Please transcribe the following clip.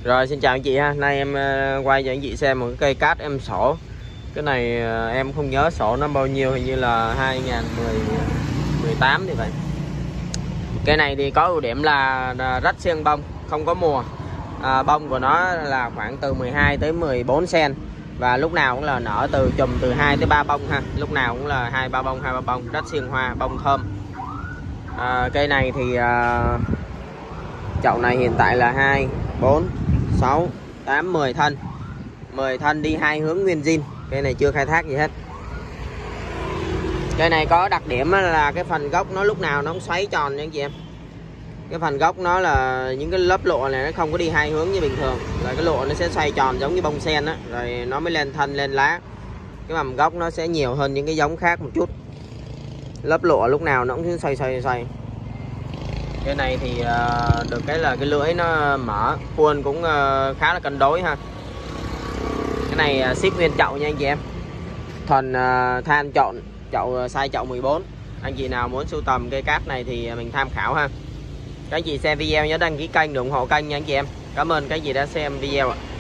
Rồi xin chào anh chị ha. Nay em quay cho anh chị xem một cái cây cát em sổ. Cái này em không nhớ sổ nó bao nhiêu, hình như là 2018 thì vậy. Cây này thì có ưu điểm là rách xiên bông, không có mùa. Bông của nó là khoảng từ 12 tới 14 cm và lúc nào cũng là nở từ chùm từ 2 tới 3 bông ha. Lúc nào cũng là 2 3 bông, rách xiên hoa, bông thơm. Cây này thì chậu này hiện tại là 2 4 6 8 10 thân. 10 thân đi hai hướng nguyên zin. Cây này chưa khai thác gì hết. Cây này có đặc điểm là cái phần gốc nó lúc nào nó cũng xoáy tròn nha anh chị em. Cái phần gốc nó là những cái lớp lụa này nó không có đi hai hướng như bình thường, là cái lụa nó sẽ xoay tròn giống như bông sen á, rồi nó mới lên thân lên lá. Cái mầm gốc nó sẽ nhiều hơn những cái giống khác một chút. Lớp lụa lúc nào nó cũng xoay. Cái này thì được cái là cái lưỡi nó mở, khuôn cũng khá là cân đối ha. Cái này ship nguyên chậu nha anh chị em. Thuần than chọn chậu size chậu 14. Anh chị nào muốn sưu tầm cây cát này thì mình tham khảo ha. Các anh chị xem video nhớ đăng ký kênh để ủng hộ kênh nha anh chị em. Cảm ơn các anh chị đã xem video ạ.